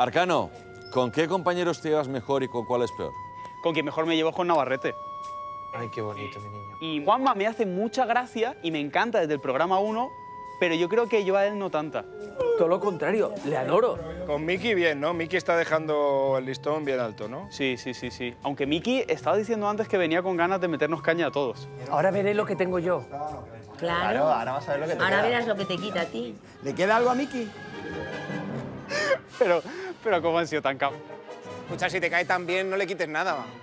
Arcano, ¿con qué compañeros te llevas mejor y con cuál es peor? Con quien mejor me llevo es con Navarrete. Ay, qué bonito, mi niño. Y Juanma me hace mucha gracia y me encanta desde el programa 1, pero yo creo que yo a él no tanta. Todo lo contrario, le adoro. Con Miki bien, ¿no? Miki está dejando el listón bien alto, ¿no? Sí. Aunque Miki estaba diciendo antes que venía con ganas de meternos caña a todos. Ahora veré lo que tengo yo. Claro, ahora vas a ver lo que te ahora queda. verás lo que te quita a ti. ¿Le queda algo a Miki? Pero ¿cómo han sido tan cap? Escucha, si te cae tan bien, no le quites nada, va.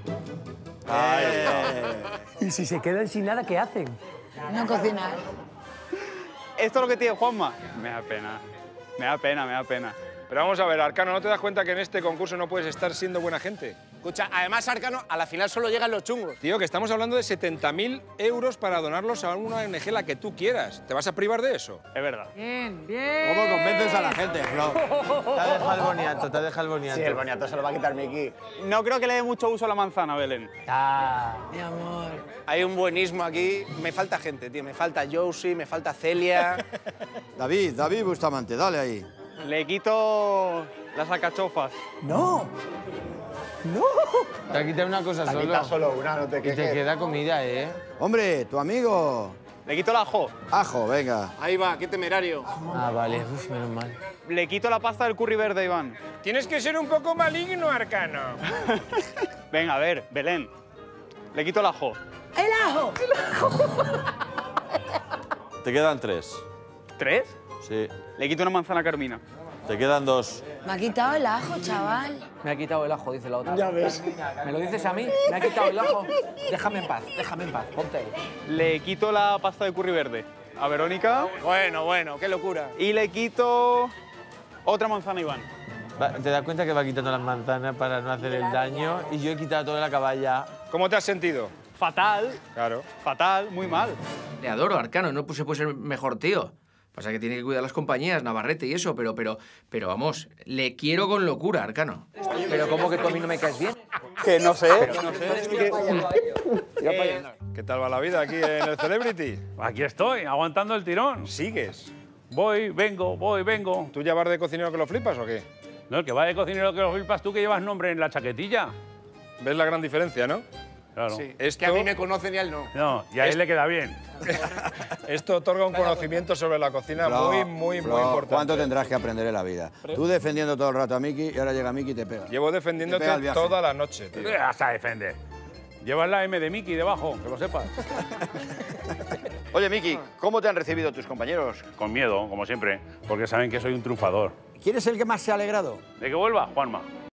Y si se quedan sin nada, ¿qué hacen? No cocinar. ¿Esto es lo que tiene Juanma? Me da pena. Me da pena. Pero vamos a ver, Arcano, ¿no te das cuenta que en este concurso no puedes estar siendo buena gente? Escucha, además, Arcano, a la final solo llegan los chungos. Tío, que estamos hablando de 70.000 euros para donarlos a una ONG la que tú quieras. ¿Te vas a privar de eso? Es verdad. Bien, bien. ¿Cómo convences a la gente, Flo? Te ha dejado el boniato, te ha dejado el boniato. Sí, el boniato se lo va a quitar Miki. No creo que le dé mucho uso a la manzana, Belén. Mi amor. Hay un buenismo aquí. Me falta gente, tío. Me falta Josie, me falta Celia. David Bustamante, dale ahí. Le quito las alcachofas. ¡No! ¡No! Te ha quitado una cosa Te solo. quitas solo una, no te Y te quejes. queda comida, ¿eh? Hombre, tu amigo... Le quito el ajo. Ajo, venga. Ahí va, qué temerario. Ah, vale. Uf, menos mal. Le quito la pasta del curry verde, Iván. Tienes que ser un poco maligno, Arcano. Venga, a ver, Belén. Le quito el ajo. ¡El ajo! Te quedan 3. ¿3? Sí. Le quito una manzana a Carmina. Te quedan 2. Me ha quitado el ajo, chaval. Me ha quitado el ajo, dice la otra. Ya ves. ¿Me lo dices a mí? Me ha quitado el ajo. Déjame en paz, ponte ahí. Le quito la pasta de curry verde a Verónica. Bueno, qué locura. Y le quito otra manzana a Iván. ¿Te das cuenta que va quitando las manzanas para no hacer el daño? Y yo he quitado toda la caballa. ¿Cómo te has sentido? Fatal, Claro. fatal, muy mal. Le adoro, Arcano, no se puede ser mejor tío. Pasa que tiene que cuidar las compañías, Navarrete y eso, pero vamos, le quiero con locura, Arcano. Pero ¿cómo que tú a mí no me caes bien? Que no sé. ¿Qué tal va la vida aquí en el Celebrity? Aquí estoy, aguantando el tirón. ¿Sigues? Voy, vengo. ¿Tú ya vas de cocinero que lo flipas o qué? No, el que va de cocinero que lo flipas tú que llevas nombre en la chaquetilla. ¿Ves la gran diferencia, no? Claro. Sí, Esto- que a mí me conocen y a él no. No, y a él le queda bien. Esto otorga un conocimiento sobre la cocina muy Flo, importante. ¿cuánto tendrás que aprender en la vida? Tú defendiendo todo el rato a Miki y ahora llega Miki y te pega. Llevo Te defendiéndote pega el viaje. toda la noche, tío. Hasta defender. Llevas la M de Mickey debajo, que lo sepas. Oye, Miki, ¿cómo te han recibido tus compañeros? Con miedo, como siempre, porque saben que soy un triunfador. ¿Quién es el que más se ha alegrado? ¿De que vuelva? Juanma.